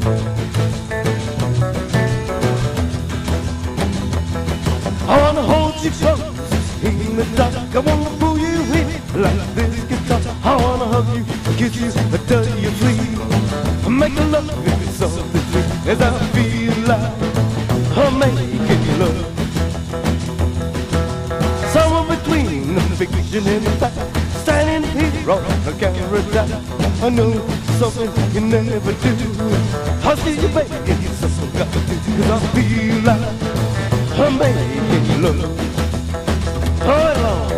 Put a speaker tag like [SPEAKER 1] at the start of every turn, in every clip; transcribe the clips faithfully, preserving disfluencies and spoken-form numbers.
[SPEAKER 1] I wanna hold you close in the dark. I wanna pull you in like this guitar. I wanna hug you, kiss you until you sleep. Make love with you so sweet as I feel like I'm making love. Somewhere between the fiction and the fact, standing here on the camera down. I know something you never do. I'll see you, baby, it's something got to do. Cause I feel like I'm making love. All along.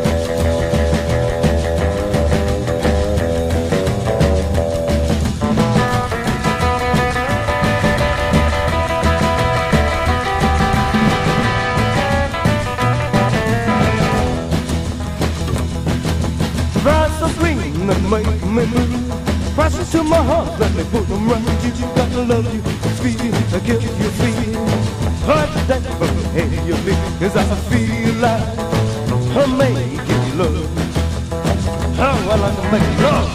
[SPEAKER 1] Rise so green and make me move. Crashes to my heart, let me put them right. You gotta love you, feel, I give you feel. Hard that from here you feel, cause I feel like I'm making love. Oh, I like to make love.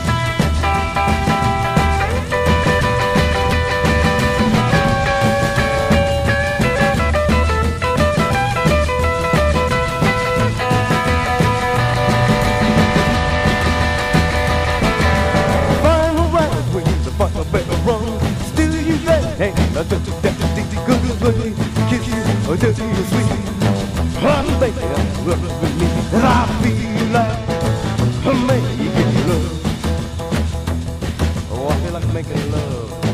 [SPEAKER 1] Still you there, hey, I don't do that, good way, kiss you, or do you sweet. Run, baby, run with me, and I feel like I'm making love. Oh, I feel like making love.